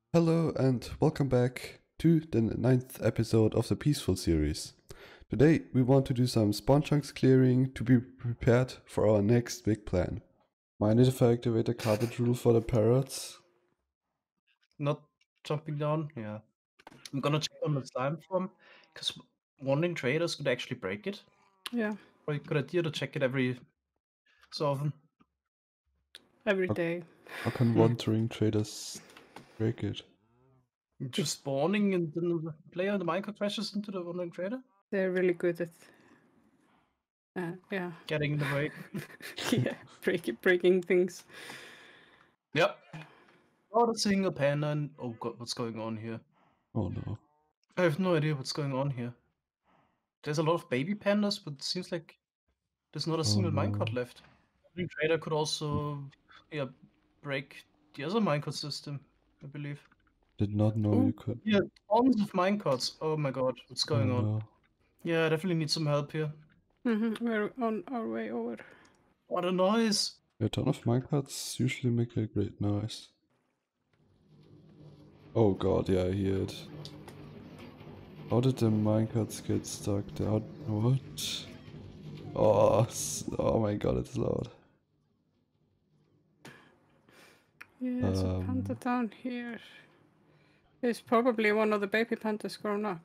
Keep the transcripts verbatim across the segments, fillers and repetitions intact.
Hello and welcome back to the ninth episode of the Peaceful series. Today we want to do some spawn chunks clearing to be prepared for our next big plan. Mind it if I activate the carpet rule for the parrots? Not jumping down, yeah. I'm gonna check on the slime form, because wandering traders could actually break it. Yeah, Probably a good idea to check it every so often. every Okay. day. How can Hmm. wandering traders break it? Just spawning and then the player in the Minecraft crashes into the wandering trader, They're really good at, uh, yeah, getting in the break. yeah, breaking breaking things. Yep. Not a single panda and oh god, what's going on here? Oh no. I have no idea what's going on here. There's a lot of baby pandas, but it seems like there's not a Oh single no. minecart left. Wandering trader could also yeah break the other minecart system, I believe. Did not know Ooh. you could. Yeah, tons of minecarts. Oh my god, what's Oh going on? no. Yeah, I definitely need some help here. Mm-hmm. We're on our way over. What a noise! A ton of minecarts usually make a great noise. Oh god, yeah, I hear it. How did the minecarts get stuck there? What? Oh, oh my god, it's loud. Yeah, there's um, a panda down here. It's probably one of the baby pandas grown up.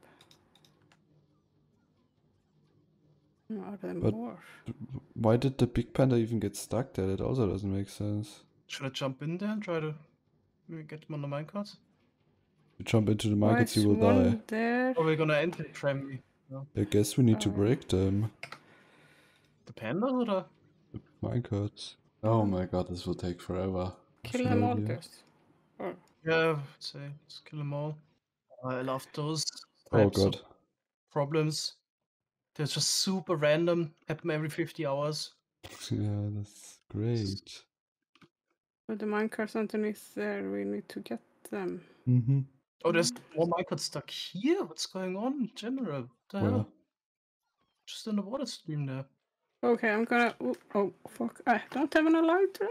Are there but more? Why did the big panda even get stuck there? That also doesn't make sense. Should I jump in there and try to maybe get him on the minecarts? You jump into the Why minecarts, you is will one die. there? Or we're gonna enter tram me? No. I guess we need to Oh, break them. The panda or the... The minecarts. Oh my god, this will take forever. Kill What's them the all idea? just. Or Yeah, I'd say let's kill them all. I love those Oh types of god. problems. They're just super random, happen every fifty hours. Yeah, that's great. with the minecarts underneath there, we need to get them. Mm-hmm. Oh, there's more minecarts stuck here? What's going on in general? What the Where? hell? Just in the water stream there. Okay, I'm gonna. Ooh, oh, fuck. I don't have an elytra.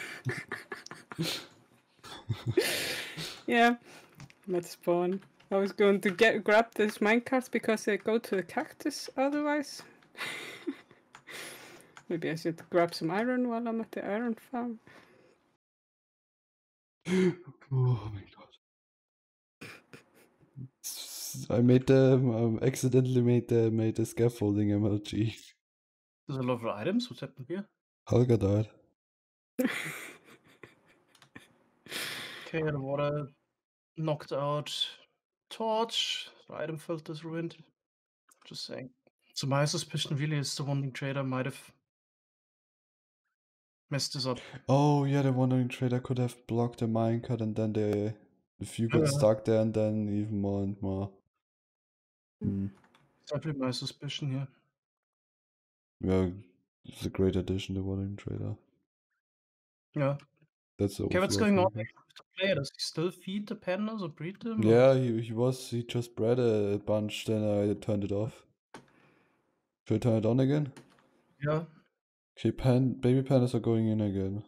Yeah, let's spawn. I was going to get grab this minecarts because they go to the cactus otherwise. Maybe I should grab some iron while I'm at the iron farm. Oh my god. I made the um, accidentally made the made the scaffolding emoji. There's a lot of items. What's happened here? Holger died. Okay, the water knocked out torch. The item filter's ruined. Just saying. So my suspicion really is the wandering trader might have messed this up. Oh yeah, the wandering trader could have blocked the minecart and then they if you got Yeah. stuck there and then even more and more. Hmm. Exactly my suspicion here. Yeah, it's a great addition, the wandering trader. Yeah. That's the Okay, what's overflow going on of with the player? Does he still feed the pandas or breed them? Yeah, he he was he just bred a bunch, then I turned it off. Should I turn it on again? Yeah. Okay, pan baby pandas are going in again.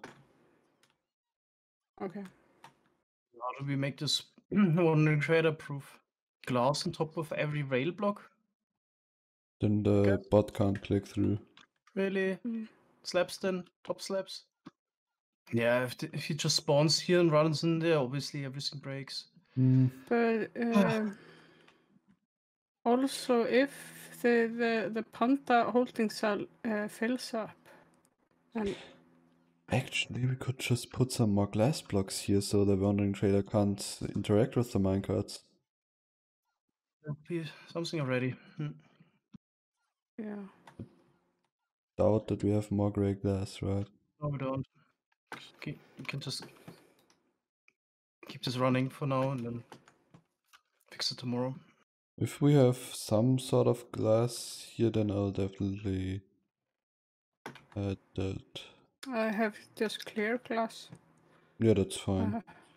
Okay. How do we make this wandering trader proof? Glass on top of every rail block? Then the Okay. bot can't click through. Really? Mm. Slabs then? Top slabs? Yeah, if, the, if he just spawns here and runs in there, obviously everything breaks. Mm. But uh, also, if the the the panda holding cell uh, fills up, and Actually, we could just put some more glass blocks here so the wandering trader can't interact with the minecarts. There'll be something already. Hmm. yeah, Doubt that we have more grey glass, right? No, we don't. Okay, we can just keep this running for now and then fix it tomorrow. If we have some sort of glass here, then I'll definitely add that. I have just clear glass. Yeah, that's fine. Uh,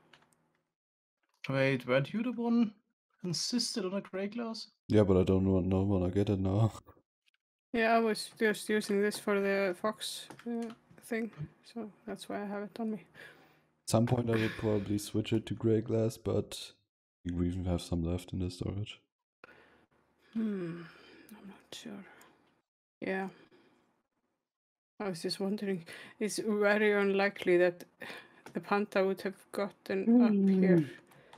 Wait, weren't you the one who insisted on a grey glass? Yeah, but I don't want no wanna get it now. yeah, I was just using this for the fox uh, thing, so that's why I have it on me. At some point I would probably switch it to grey glass, but we even have some left in the storage. Hmm, I'm not sure. Yeah. I was just wondering, it's very unlikely that the panda would have gotten mm. up here.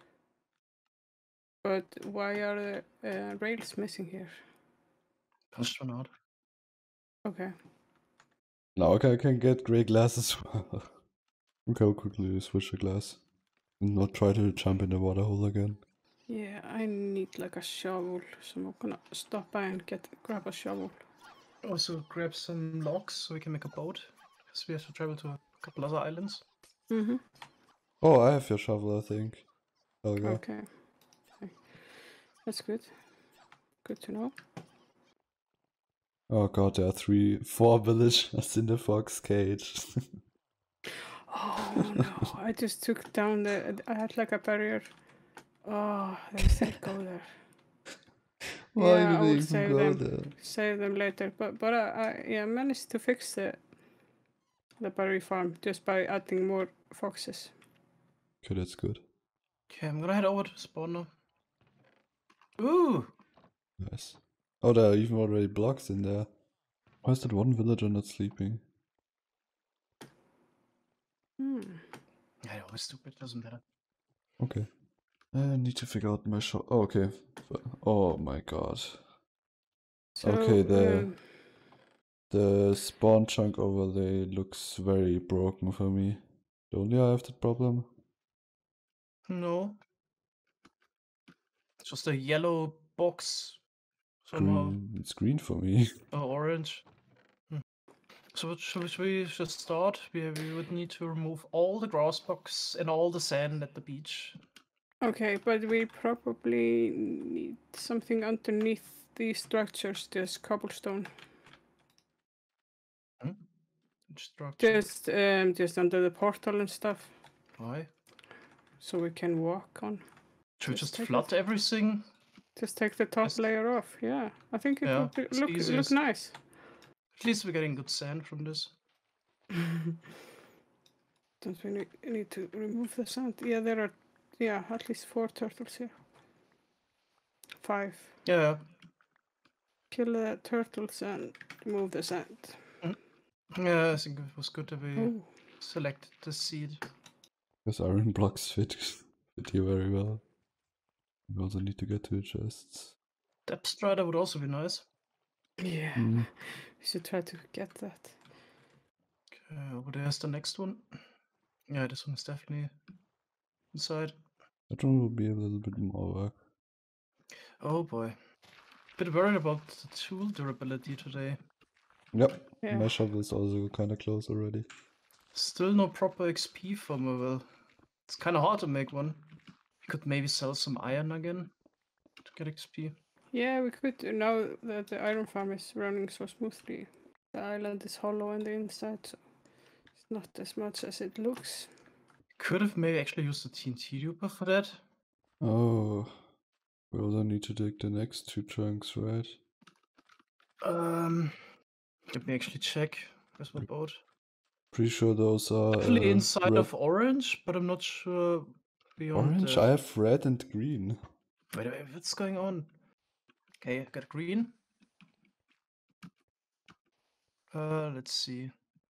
But why are the uh, rails missing here? Pushed one out. Okay. Now okay, I can get grey glass as well. Okay, I'll quickly switch the glass. And not try to jump in the water hole again. Yeah, I need like a shovel, so I'm gonna stop by and get grab a shovel. Also grab some logs so we can make a boat, because we have to travel to a couple other islands. Mm-hmm. Oh, I have your shovel, I think. Helga. Okay. Okay. That's good. Good to know. Oh god, there are three, four villagers in the fox cage. Oh no, I just took down the, I had like a barrier. Oh, they still go there. Why Yeah, I do they will even save go them. there? Save them later, but but I, I yeah managed to fix the the berry farm just by adding more foxes. Okay, that's good. Okay, I'm gonna head over to spawn now. Ooh! Nice. Oh, there are even already blocks in there. Why is that one villager not sleeping? Hmm. Yeah, always stupid, doesn't matter. Okay. I need to figure out my shot. Oh, okay. Oh my god. So, okay, the um, the spawn chunk overlay looks very broken for me. Don't I have that problem? No. It's just a yellow box. Somehow. Green. It's green for me. Or orange. Hmm. So should we just start? We, we would need to remove all the grass box and all the sand at the beach. okay, but we probably need something underneath these structures, just cobblestone. Hmm? Structure. Just um, just under the portal and stuff. Why? So we can walk on. Should we Just just take flood it. everything? Just take the top Just- layer off. Yeah, I think it Yeah, would be, it's look look easiest. nice. At least we're getting good sand from this. Don't we need, need to remove the sand? Yeah, there are, yeah, at least four turtles here. Five. Yeah. Kill the turtles and remove the sand. Yeah, I think it was good that we Oh, selected the seed. Because iron blocks fit, fit here very well. We also need to get to the chests. Depth strider would also be nice. yeah. Mm. We should try to get that. Okay, over there's the next one. Yeah, this one is definitely inside. That one will be a little bit more work. Oh boy. Bit worried about the tool durability today. Yep, Yeah. my shovel is also kind of close already. Still no proper X P for me. Well, it's kind of hard to make one. We could maybe sell some iron again to get X P. Yeah, we could, now that the iron farm is running so smoothly. The island is hollow on the inside, so it's not as much as it looks. Could have maybe actually used the T N T duper for that. Oh, we also need to dig the next two chunks, right? Um, let me actually check. Where's my boat? Pretty sure those are Actually uh, inside red- of orange, but I'm not sure beyond orange. that. I have red and green. Wait, wait, what's going on? Okay, I got green. Uh, let's see.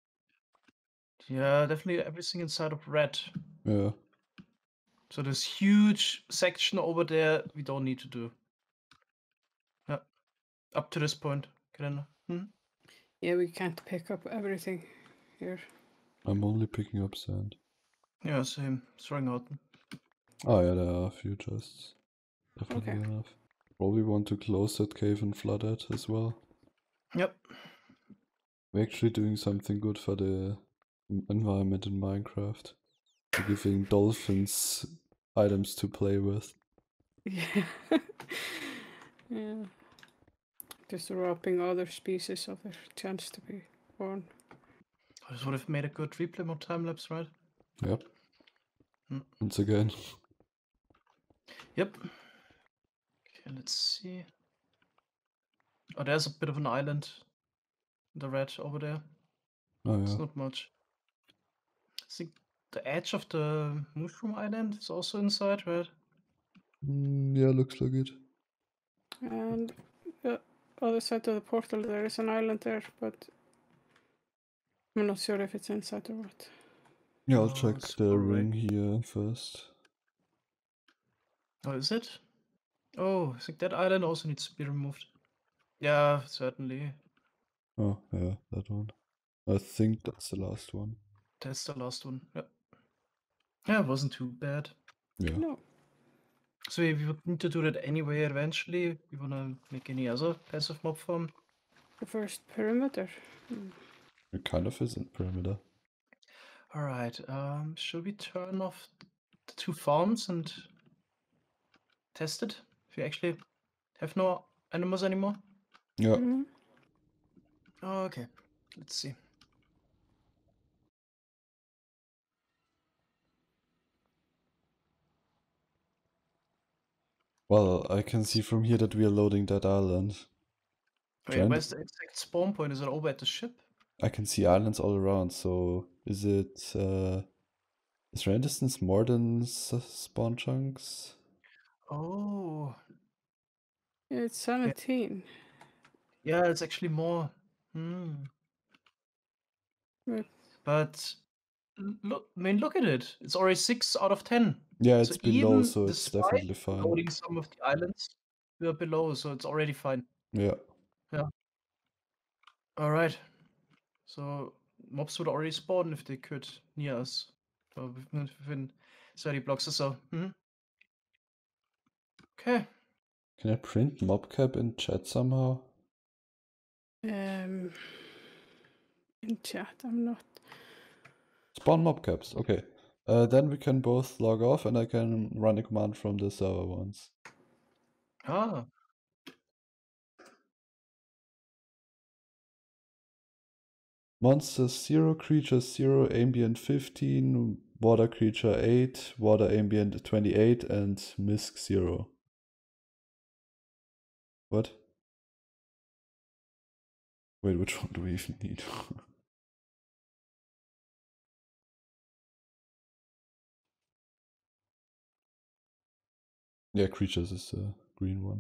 Yeah, definitely everything inside of red. Yeah. So this huge section over there, we don't need to do. Yeah, up to this point. Can I? Hmm? Yeah, we can't pick up everything here. I'm only picking up sand. Yeah, same. Throwing out. Oh yeah, there are a few chests. Definitely Okay. enough. Probably want to close that cave and flood it as well. Yep. We're actually doing something good for the en- environment in Minecraft. We're giving dolphins items to play with. Yeah. Yeah. Just robbing other species of their chance to be born. This would have made a good replay mode time lapse, right? Yep. Hmm. Once again. Yep. Okay, let's see. Oh, there's a bit of an island. The red over there. Oh It's yeah. not much. I think the edge of the Mushroom Island is also inside, right? Mm, yeah, looks like it. And the other side of the portal, there is an island there, but I'm not sure if it's inside or what. Yeah, I'll Oh, check it's the far away. ring here first. Oh, is it? Oh, I think that island also needs to be removed. Yeah, certainly. Oh, yeah, that one. I think that's the last one. That's the last one. Yep. Yeah, it wasn't too bad. Yeah. No. So we would need to do that anyway eventually. We wanna make any other passive mob farm. The first perimeter. Hmm. It kind of isn't perimeter. Alright, um, should we turn off the two farms and test it? If we actually have no animals anymore? Yeah. Mhm. Oh, okay, let's see. Well, I can see from here that we are loading that island. Wait, Trend? where's the exact spawn point? Is it over at the ship? I can see islands all around, so is it, uh, is rain distance more than s- spawn chunks? Oh, Yeah, it's seventeen. yeah, it's actually more. Hmm. But But l- look, I mean, look at it. It's already six out of ten. Yeah, So it's below, even so it's despite definitely fine. loading some of the islands, we are below, so it's already fine. Yeah. Yeah. All right. So mobs would already spawn if they could near us. So within, within thirty blocks or so. Mhm. Okay. Can I print mobcap in chat somehow? um, in chat, I'm not. Spawn mobcaps, okay. Uh, then we can both log off and I can run a command from the server once. Ah. Monsters zero, creatures zero, ambient fifteen, water creature eight, water ambient twenty-eight, and misc zero. What? Wait, which one do we even need? Yeah, creatures is the green one.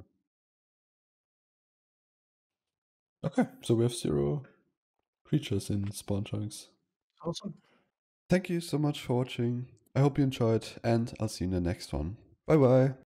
Okay, so we have zero creatures in spawn chunks. Awesome. Thank you so much for watching. I hope you enjoyed, and I'll see you in the next one. Bye bye.